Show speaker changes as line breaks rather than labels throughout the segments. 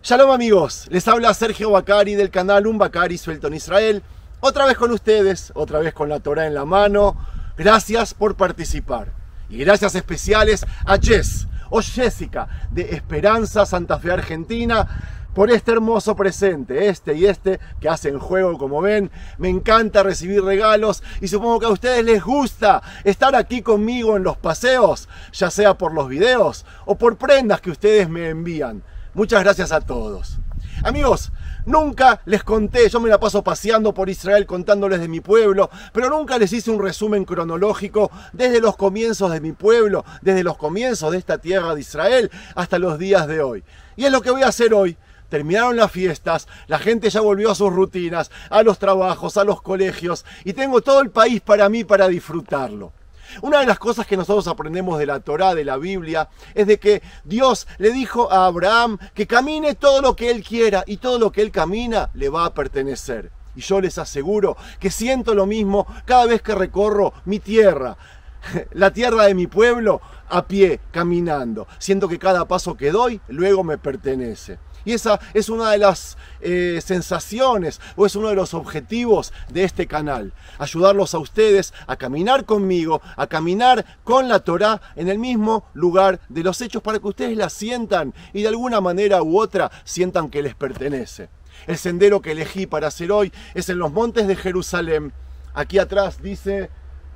Shalom amigos, les habla Sergio Bacari del canal Un Bacari Suelto en Israel. Otra vez con ustedes, otra vez con la Torá en la mano. Gracias por participar. Y gracias especiales a Jess o Jessica de Esperanza Santa Fe Argentina por este hermoso presente, este que hacen juego como ven. Me encanta recibir regalos y supongo que a ustedes les gusta estar aquí conmigo en los paseos, ya sea por los videos o por prendas que ustedes me envían. Muchas gracias a todos. Amigos, nunca les conté, yo me la paso paseando por Israel contándoles de mi pueblo, pero nunca les hice un resumen cronológico desde los comienzos de mi pueblo, desde los comienzos de esta tierra de Israel hasta los días de hoy. Y es lo que voy a hacer hoy. Terminaron las fiestas, la gente ya volvió a sus rutinas, a los trabajos, a los colegios, y tengo todo el país para mí para disfrutarlo. Una de las cosas que nosotros aprendemos de la Torá, de la Biblia, es de que Dios le dijo a Abraham que camine todo lo que él quiera y todo lo que él camina le va a pertenecer. Y yo les aseguro que siento lo mismo cada vez que recorro mi tierra, la tierra de mi pueblo, a pie, caminando. Siento que cada paso que doy luego me pertenece. Y esa es una de las sensaciones o es uno de los objetivos de este canal. Ayudarlos a ustedes a caminar conmigo, a caminar con la Torá en el mismo lugar de los hechos para que ustedes la sientan y de alguna manera u otra sientan que les pertenece. El sendero que elegí para hacer hoy es en los montes de Jerusalén. Aquí atrás dice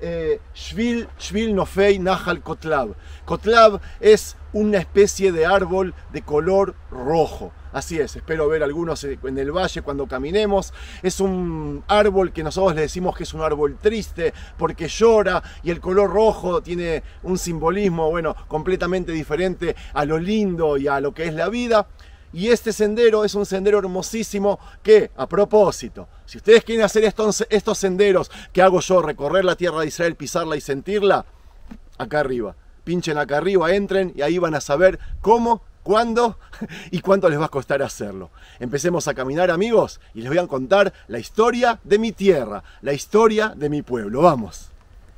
Shvil Nofei Nahal Kotlav. Kotlav es una especie de árbol de color rojo. Así es, espero ver algunos en el valle cuando caminemos. Es un árbol que nosotros le decimos que es un árbol triste porque llora, y el color rojo tiene un simbolismo, bueno, completamente diferente a lo lindo y a lo que es la vida. Y este sendero es un sendero hermosísimo que, a propósito, si ustedes quieren hacer estos senderos que hago yo, recorrer la tierra de Israel, pisarla y sentirla, acá arriba. Pinchen acá arriba, entren y ahí van a saber cómo, cuándo y cuánto les va a costar hacerlo. Empecemos a caminar, amigos, y les voy a contar la historia de mi tierra, la historia de mi pueblo. ¡Vamos!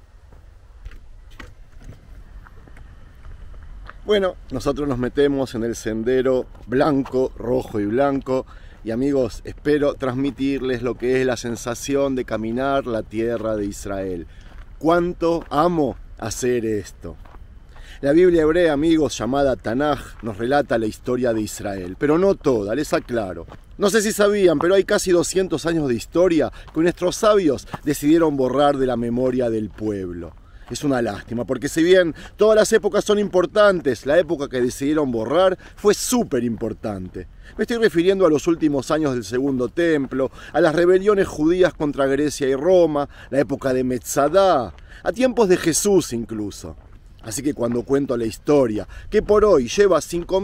Bueno, nosotros nos metemos en el sendero blanco, rojo y blanco. Y amigos, espero transmitirles lo que es la sensación de caminar la tierra de Israel. ¿Cuánto amo hacer esto? La Biblia hebrea, amigos, llamada Tanaj, nos relata la historia de Israel, pero no toda, les aclaro. No sé si sabían, pero hay casi 200 años de historia que nuestros sabios decidieron borrar de la memoria del pueblo. Es una lástima, porque si bien todas las épocas son importantes, la época que decidieron borrar fue súper importante. Me estoy refiriendo a los últimos años del Segundo Templo, a las rebeliones judías contra Grecia y Roma, la época de Metzadá, a tiempos de Jesús incluso. Así que cuando cuento la historia, que por hoy lleva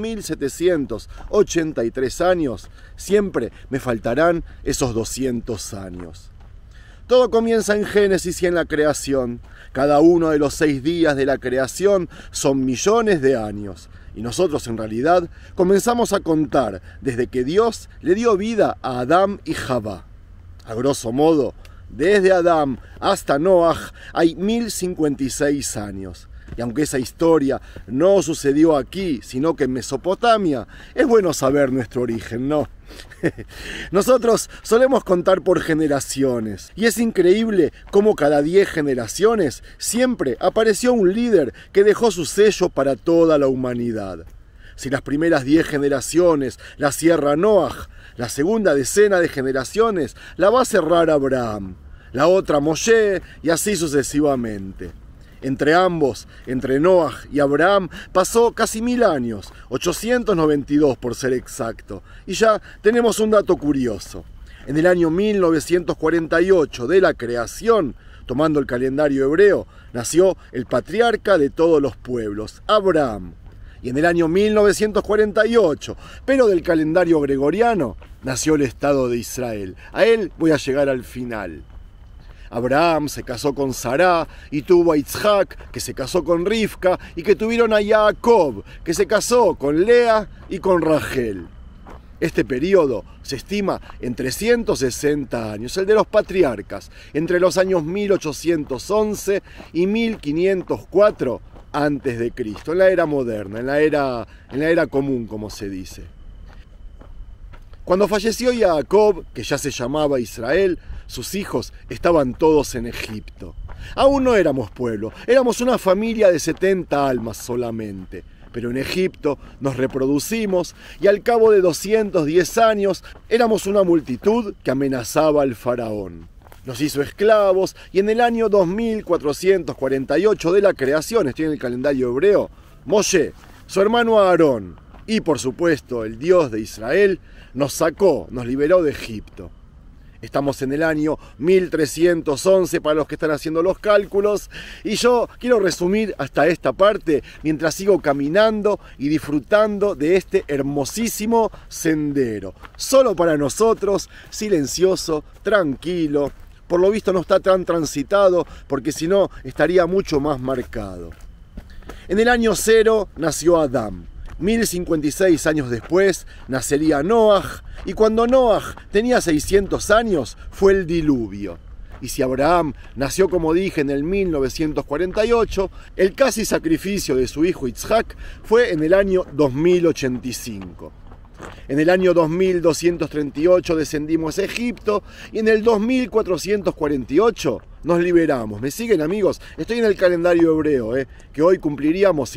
5.783 años, siempre me faltarán esos 200 años. Todo comienza en Génesis y en la creación. Cada uno de los 6 días de la creación son millones de años. Y nosotros en realidad comenzamos a contar desde que Dios le dio vida a Adán y Javá. A grosso modo, desde Adán hasta Noaj hay 1056 años. Y aunque esa historia no sucedió aquí, sino que en Mesopotamia, es bueno saber nuestro origen, ¿no? Nosotros solemos contar por generaciones, y es increíble cómo cada 10 generaciones siempre apareció un líder que dejó su sello para toda la humanidad. Si las primeras 10 generaciones las cierra Noaj, la segunda decena de generaciones la va a cerrar Abraham, la otra Moshe, y así sucesivamente. Entre ambos, entre Noaj y Abraham, pasó casi 1000 años, 892 por ser exacto. Y ya tenemos un dato curioso. En el año 1948 de la creación, tomando el calendario hebreo, nació el patriarca de todos los pueblos, Abraham. Y en el año 1948, pero del calendario gregoriano, nació el Estado de Israel. A él voy a llegar al final. Abraham se casó con Sará y tuvo a Isaac, que se casó con Rivka, y que tuvieron a Jacob, que se casó con Lea y con Rachel. Este periodo se estima en 360 años, el de los patriarcas, entre los años 1811 y 1504 a.C., en la era moderna, en la era común, como se dice. Cuando falleció Jacob, que ya se llamaba Israel, sus hijos estaban todos en Egipto. Aún no éramos pueblo, éramos una familia de 70 almas solamente. Pero en Egipto nos reproducimos y al cabo de 210 años éramos una multitud que amenazaba al faraón. Nos hizo esclavos y en el año 2448 de la creación, estoy en el calendario hebreo, Moshe, su hermano Aarón y por supuesto el Dios de Israel, nos sacó, nos liberó de Egipto. Estamos en el año 1311 para los que están haciendo los cálculos y yo quiero resumir hasta esta parte mientras sigo caminando y disfrutando de este hermosísimo sendero. Solo para nosotros, silencioso, tranquilo. Por lo visto no está tan transitado porque si no estaría mucho más marcado. En el año 0 nació Adán. 1056 años después nacería Noaj, y cuando Noaj tenía 600 años fue el diluvio. Y si Abraham nació, como dije, en el 1948, el casi sacrificio de su hijo Isaac fue en el año 2085. En el año 2238 descendimos a Egipto y en el 2448 nos liberamos. ¿Me siguen, amigos? Estoy en el calendario hebreo, que hoy cumpliríamos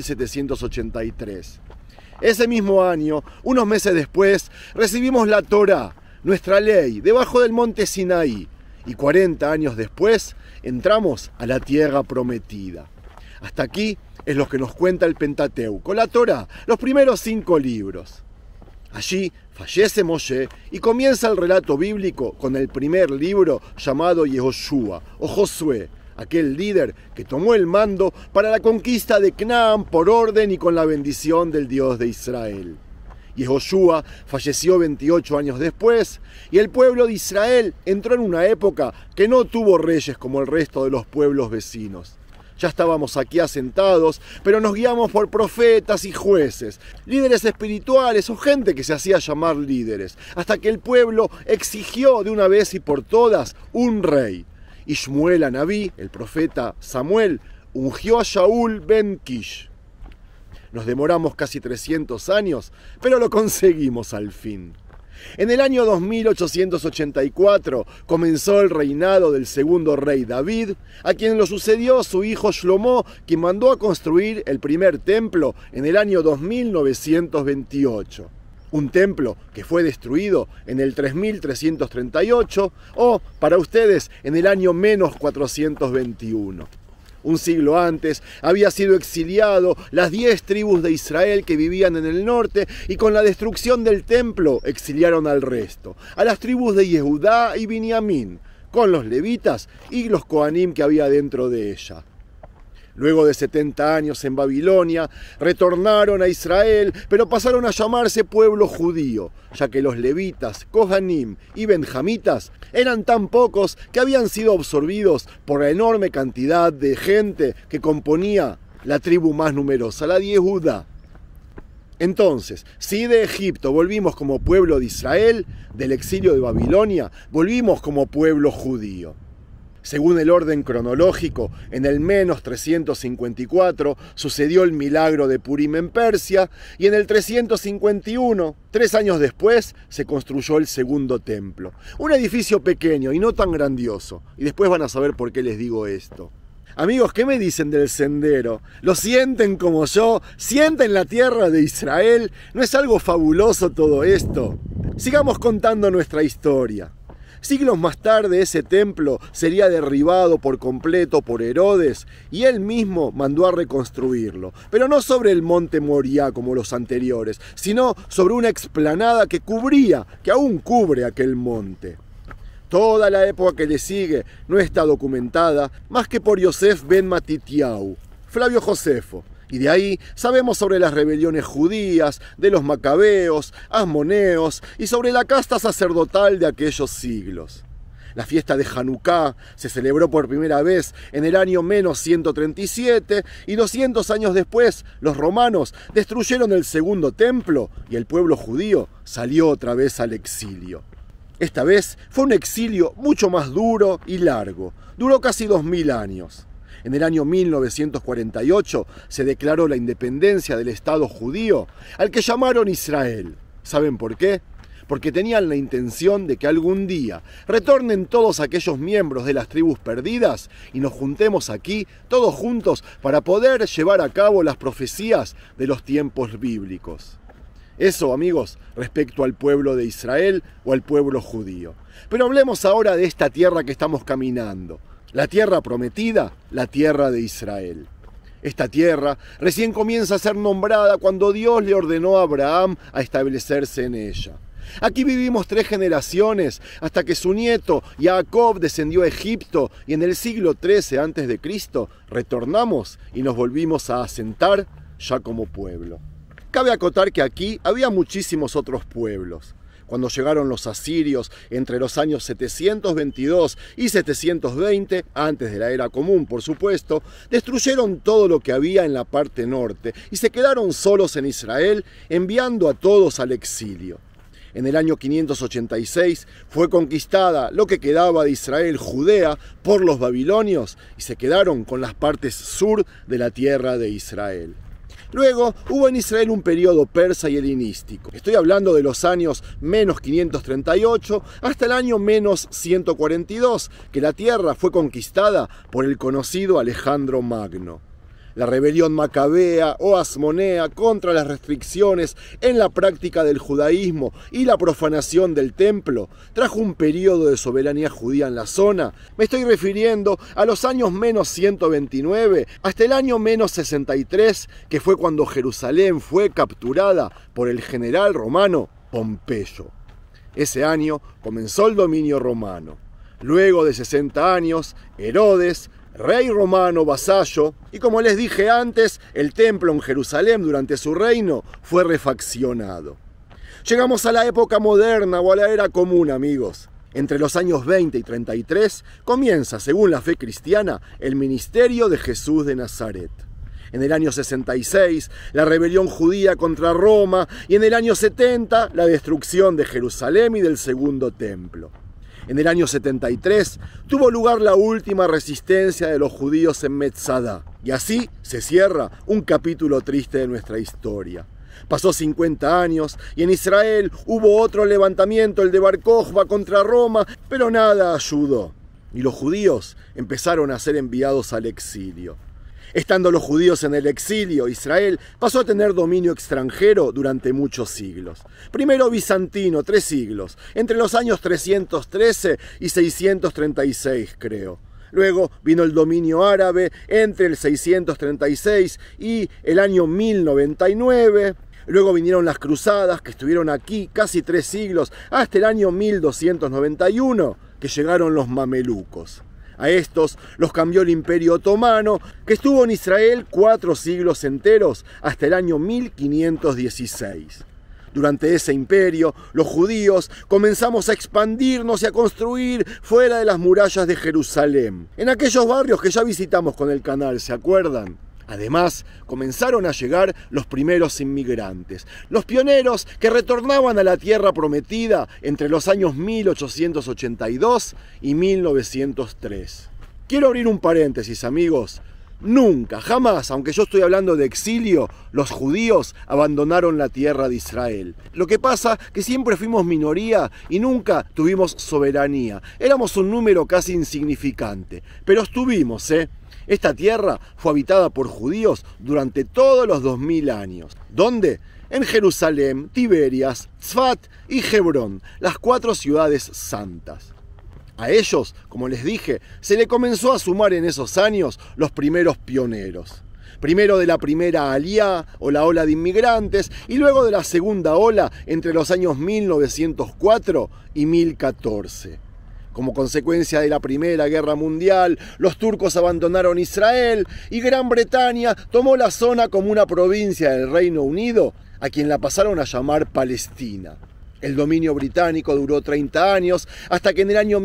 5783. Ese mismo año, unos meses después, recibimos la Torá, nuestra ley, debajo del monte Sinaí. Y 40 años después, entramos a la tierra prometida. Hasta aquí es lo que nos cuenta el Pentateuco, la Torá, los primeros 5 libros. Allí fallece Moshe y comienza el relato bíblico con el primer libro llamado Yehoshua o Josué, aquel líder que tomó el mando para la conquista de Canaán por orden y con la bendición del Dios de Israel. Yehoshua falleció 28 años después y el pueblo de Israel entró en una época que no tuvo reyes como el resto de los pueblos vecinos. Ya estábamos aquí asentados, pero nos guiamos por profetas y jueces, líderes espirituales o gente que se hacía llamar líderes, hasta que el pueblo exigió de una vez y por todas un rey. Y Shmuel Anabí, el profeta Samuel, ungió a Shaul ben Kish. Nos demoramos casi 300 años, pero lo conseguimos al fin. En el año 2884 comenzó el reinado del segundo rey David, a quien lo sucedió su hijo Shlomo, quien mandó a construir el primer templo en el año 2928. Un templo que fue destruido en el 3338 o, para ustedes, en el año menos 421. Un siglo antes había sido exiliado las 10 tribus de Israel que vivían en el norte y con la destrucción del templo exiliaron al resto, a las tribus de Yehudá y Binyamin, con los levitas y los coanim que había dentro de ella. Luego de 70 años en Babilonia, retornaron a Israel, pero pasaron a llamarse pueblo judío, ya que los levitas, cohanim y benjamitas eran tan pocos que habían sido absorbidos por la enorme cantidad de gente que componía la tribu más numerosa, la de Yehudá. Entonces, si de Egipto volvimos como pueblo de Israel, del exilio de Babilonia, volvimos como pueblo judío. Según el orden cronológico, en el menos 354 sucedió el milagro de Purim en Persia y en el 351, 3 años después, se construyó el segundo templo. Un edificio pequeño y no tan grandioso. Y después van a saber por qué les digo esto. Amigos, ¿qué me dicen del sendero? ¿Lo sienten como yo? ¿Sienten la tierra de Israel? ¿No es algo fabuloso todo esto? Sigamos contando nuestra historia. Siglos más tarde ese templo sería derribado por completo por Herodes y él mismo mandó a reconstruirlo, pero no sobre el monte Moriah como los anteriores, sino sobre una explanada que aún cubre aquel monte. Toda la época que le sigue no está documentada más que por Yosef ben Matitiau, Flavio Josefo. Y de ahí sabemos sobre las rebeliones judías, de los macabeos, asmoneos y sobre la casta sacerdotal de aquellos siglos. La fiesta de Hanukkah se celebró por primera vez en el año menos 137 y 200 años después los romanos destruyeron el segundo templo y el pueblo judío salió otra vez al exilio. Esta vez fue un exilio mucho más duro y largo, duró casi 2000 años. En el año 1948 se declaró la independencia del Estado judío, al que llamaron Israel. ¿Saben por qué? porque tenían la intención de que algún día retornen todos aquellos miembros de las tribus perdidas y nos juntemos aquí, todos juntos, para poder llevar a cabo las profecías de los tiempos bíblicos. Eso, amigos, respecto al pueblo de Israel o al pueblo judío. Pero hablemos ahora de esta tierra que estamos caminando, la tierra prometida, la tierra de Israel. Esta tierra recién comienza a ser nombrada cuando Dios le ordenó a Abraham a establecerse en ella. Aquí vivimos 3 generaciones hasta que su nieto Jacob descendió a Egipto y en el siglo XIII a.C. retornamos y nos volvimos a asentar ya como pueblo. Cabe acotar que aquí había muchísimos otros pueblos. Cuando llegaron los asirios entre los años 722 y 720, antes de la era común por supuesto, destruyeron todo lo que había en la parte norte y se quedaron solos en Israel, enviando a todos al exilio. En el año 586 fue conquistada lo que quedaba de Israel, Judea, por los babilonios y se quedaron con las partes sur de la tierra de Israel. Luego hubo en Israel un periodo persa y helenístico. Estoy hablando de los años menos 538 hasta el año menos 142, que la tierra fue conquistada por el conocido Alejandro Magno. La rebelión macabea o asmonea contra las restricciones en la práctica del judaísmo y la profanación del templo trajo un periodo de soberanía judía en la zona. Me estoy refiriendo a los años menos 129 hasta el año menos 63, que fue cuando Jerusalén fue capturada por el general romano Pompeyo. Ese año comenzó el dominio romano. Luego de 60 años, Herodes, rey romano vasallo, y como les dije antes, el templo en Jerusalén durante su reino fue refaccionado. Llegamos a la época moderna o a la era común, amigos. Entre los años 20 y 33 comienza, según la fe cristiana, el ministerio de Jesús de Nazaret. En el año 66, la rebelión judía contra Roma, y en el año 70, la destrucción de Jerusalén y del segundo templo. En el año 73 tuvo lugar la última resistencia de los judíos en Metzadá, y así se cierra un capítulo triste de nuestra historia. Pasó 50 años y en Israel hubo otro levantamiento, el de Bar Kokhba contra Roma, pero nada ayudó, y los judíos empezaron a ser enviados al exilio. Estando los judíos en el exilio, Israel pasó a tener dominio extranjero durante muchos siglos. Primero bizantino, 3 siglos, entre los años 313 y 636, creo. Luego vino el dominio árabe entre el 636 y el año 1099. Luego vinieron las cruzadas, que estuvieron aquí casi 3 siglos, hasta el año 1291, que llegaron los mamelucos. A estos los cambió el Imperio Otomano, que estuvo en Israel 4 siglos enteros, hasta el año 1516. Durante ese imperio, los judíos comenzamos a expandirnos y a construir fuera de las murallas de Jerusalén, en aquellos barrios que ya visitamos con el canal, ¿se acuerdan? Además, comenzaron a llegar los primeros inmigrantes, los pioneros que retornaban a la tierra prometida entre los años 1882 y 1903. Quiero abrir un paréntesis, amigos. Nunca, jamás, aunque yo estoy hablando de exilio, los judíos abandonaron la tierra de Israel. Lo que pasa que siempre fuimos minoría y nunca tuvimos soberanía. Éramos un número casi insignificante, pero estuvimos, Esta tierra fue habitada por judíos durante todos los 2000 años. ¿Dónde? En Jerusalén, Tiberias, Tzfat y Hebrón, las 4 ciudades santas. A ellos, como les dije, se le comenzó a sumar en esos años los primeros pioneros. Primero de la primera aliá o la ola de inmigrantes y luego de la segunda ola entre los años 1904 y 1014. Como consecuencia de la Primera Guerra Mundial, los turcos abandonaron Israel y Gran Bretaña tomó la zona como una provincia del Reino Unido, a quien la pasaron a llamar Palestina. El dominio británico duró 30 años, hasta que en el año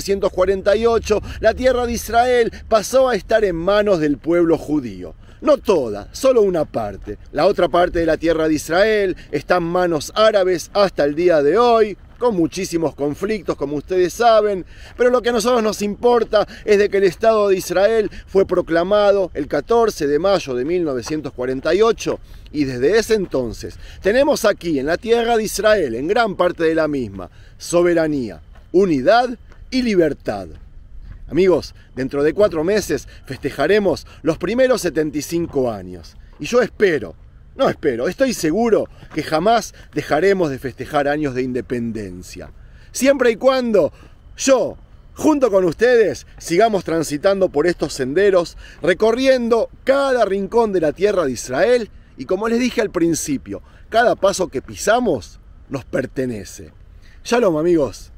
1948 la tierra de Israel pasó a estar en manos del pueblo judío. No toda, solo una parte. La otra parte de la tierra de Israel está en manos árabes hasta el día de hoy. con muchísimos conflictos, como ustedes saben, pero lo que a nosotros nos importa es de que el Estado de Israel fue proclamado el 14 de mayo de 1948 y desde ese entonces tenemos aquí en la tierra de Israel, en gran parte de la misma, soberanía, unidad y libertad. Amigos, dentro de 4 meses festejaremos los primeros 75 años y yo estoy seguro que jamás dejaremos de festejar años de independencia. Siempre y cuando yo, junto con ustedes, sigamos transitando por estos senderos, recorriendo cada rincón de la tierra de Israel y, como les dije al principio, cada paso que pisamos nos pertenece. Shalom, amigos.